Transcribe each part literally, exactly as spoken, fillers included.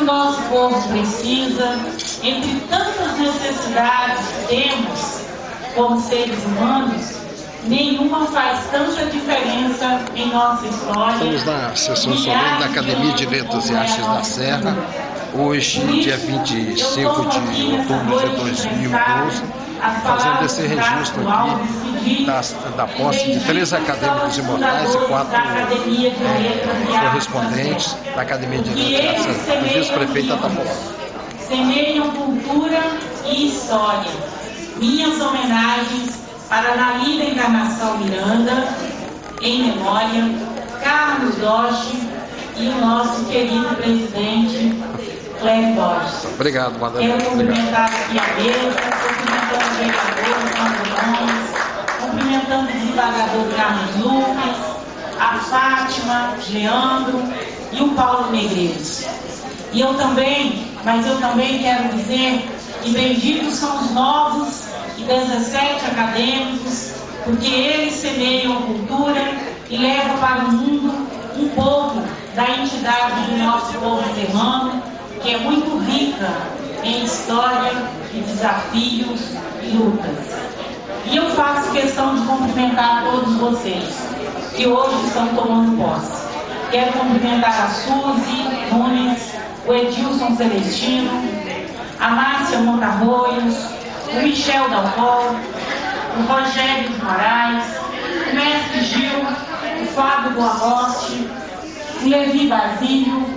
nosso povo precisa, entre tantas necessidades que temos como seres humanos, nenhuma faz tanta diferença em nossa história. Estamos na sessão solene da Academia de Letras e Artes da Serra, hoje, dia vinte e cinco de outubro de dois mil e doze, fazendo esse registro aqui da, da posse de três acadêmicos imortais e quatro é, correspondentes da Academia de Letras e Artes da Serra. O vice-prefeito está falando. Semeiam cultura e história. Minhas homenagens para Analida Encarnação Miranda, em memória, Carlos Doche e o nosso querido presidente, Clério Borges. Obrigado, Madalena. Quero cumprimentar aqui a mesa, cumprimentando os vereadores, cumprimentando o desembargador Carlos Lucas, a Fátima, Leandro e o Paulo Negreiros. E eu também, mas eu também quero dizer que benditos são os novos e dezessete acadêmicos, porque eles semeiam a cultura e levam para o mundo um pouco da entidade do nosso povo serrano, que é muito rica em história e desafios e lutas. E eu faço questão de cumprimentar todos vocês que hoje estão tomando posse. Quero cumprimentar a Suzy Nunes, o Edilson Celestino, a Márcia Montarroios, o Michel Dalcol, o Rogério de Moraes, o Mestre Gil, o Fábio Boamorte, o Levi Basílio,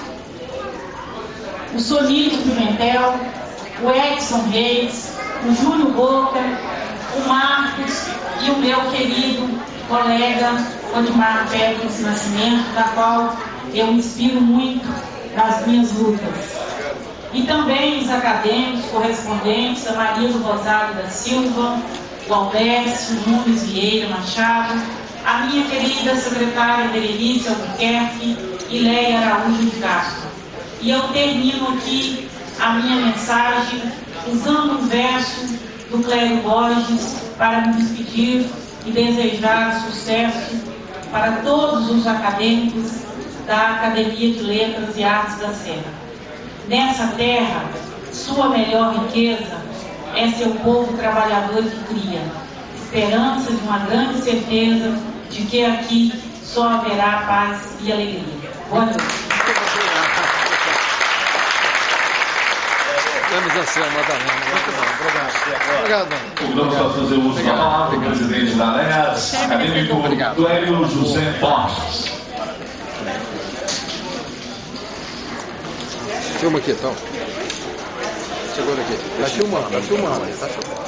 o Sonílio Pimentel, o Edson Reis, o Júlio Boca, o Marcos e o meu querido colega Odmar Pérez Nascimento, da qual eu me inspiro muito nas minhas lutas. E também os acadêmicos correspondentes, a Maria do Rosário da Silva, o Alberto Nunes Vieira Machado, a minha querida secretária Berenice Albuquerque e Leia Araújo de Castro. E eu termino aqui a minha mensagem usando um verso do Clério Borges para me despedir e desejar sucesso para todos os acadêmicos da Academia de Letras e Artes da Serra. Nessa terra, sua melhor riqueza é seu povo trabalhador que cria, esperança de uma grande certeza de que aqui só haverá paz e alegria. Boa noite. Temos assim a Madalena. Muito bom, obrigado. Obrigado. Vamos só fazer uso da palavra do presidente da L E D, acadêmico Clério José Borges. Filma aqui, então. Segura aqui. Tá filmando, tá filmando. Tá filmando.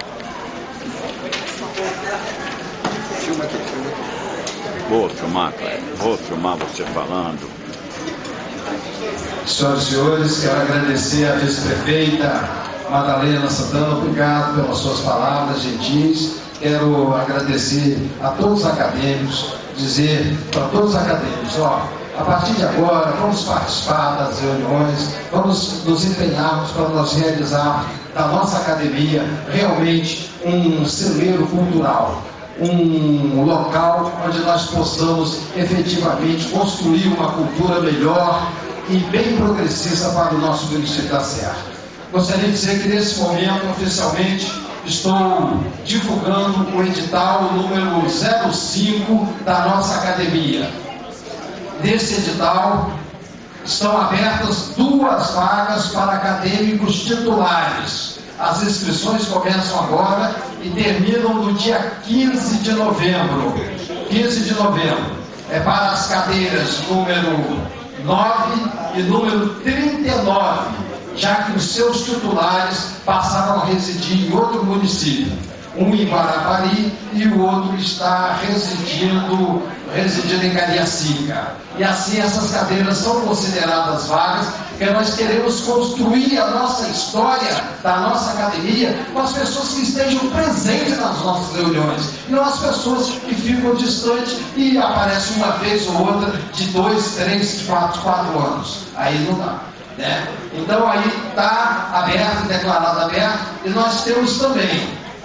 Filma aqui, filma aqui. Vou filmar, Clério. Vou filmar você falando. Senhoras e senhores, quero agradecer à vice-prefeita Madalena Santana, obrigado pelas suas palavras gentis. Quero agradecer a todos os acadêmicos, dizer para todos os acadêmicos, ó, a partir de agora vamos participar das reuniões, vamos nos empenharmos para nós realizar da nossa academia realmente um celeiro cultural, um local onde nós possamos efetivamente construir uma cultura melhor e bem progressista para o nosso município da Serra. Gostaria de dizer que nesse momento, oficialmente, estou divulgando o edital número zero cinco da nossa academia. Nesse edital estão abertas duas vagas para acadêmicos titulares. As inscrições começam agora e terminam no dia quinze de novembro. quinze de novembro. É para as cadeiras número nove e número trinta e nove, já que os seus titulares passaram a residir em outro município. Um em Guarapari e o outro está residindo, residindo em Cariacica. E assim essas cadeiras são consideradas vagas, porque nós queremos construir a nossa história da nossa academia com as pessoas que estejam presentes nas nossas reuniões, e não as pessoas que ficam distantes e aparecem uma vez ou outra de dois, três, quatro, quatro anos. Aí não dá. Né? Então aí está aberto, declarado aberto, e nós temos também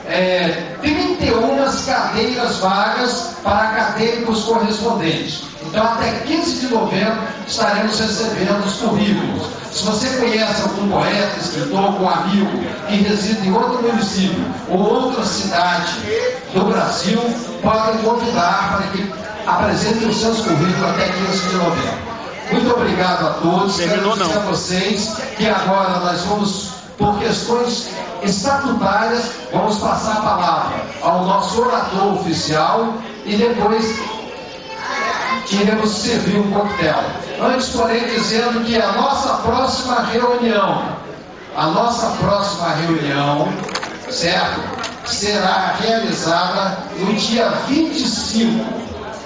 é, trinta e uma cadeiras vagas para acadêmicos correspondentes. Então, até quinze de novembro, estaremos recebendo os currículos. Se você conhece algum poeta, escritor, algum amigo que reside em outro município ou outra cidade do Brasil, podem convidar para que apresentem os seus currículos até quinze de novembro. Muito obrigado a todos. Quero dizer a vocês que agora nós vamos, por questões estatutárias, vamos passar a palavra ao nosso orador oficial e depois iremos servir um coquetel. Antes, porém, dizendo que a nossa próxima reunião, a nossa próxima reunião, certo? Será realizada no dia vinte e cinco.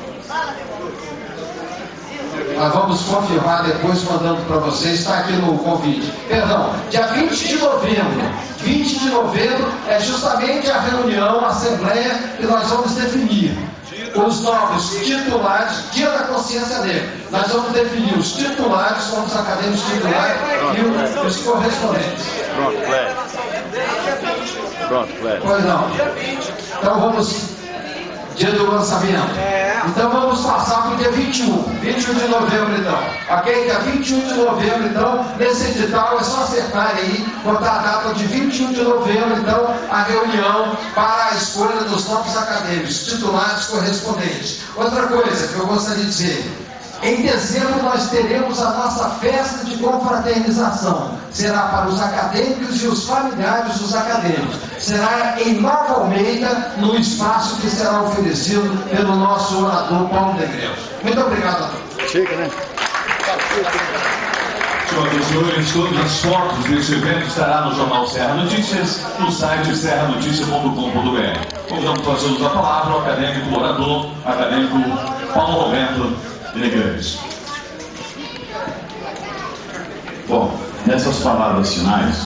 Nós vamos confirmar depois, mandando para vocês, está aqui no convite. Perdão, dia vinte de novembro. vinte de novembro é justamente a reunião, a assembleia que nós vamos definir os novos titulares, dia da consciência negra. Nós vamos definir os titulares, são os acadêmicos titulares e os correspondentes. Pronto, Cléber. Pronto, Cléber. Pois não. Então vamos... Dia do lançamento. Então vamos passar para o dia vinte e um. vinte e um de novembro, então. Ok? Dia vinte e um de novembro, então, nesse edital é só acertar aí, botar a data de vinte e um de novembro, então, a reunião para a escolha dos novos acadêmicos, titulares correspondentes. Outra coisa que eu gostaria de dizer. Em dezembro nós teremos a nossa festa de confraternização. Será para os acadêmicos e os familiares dos acadêmicos. Será em Nova Almeida, no espaço que será oferecido pelo nosso orador Paulo Negreiros. Muito obrigado a todos. Chega, né? Senhoras e senhores, todas as fotos desse evento estará no jornal Serra Notícias, no site serra notícia ponto com ponto br. Convidamos para fazermos a palavra ao acadêmico orador, acadêmico Paulo Roberto Negreiros. Bom, nessas palavras finais,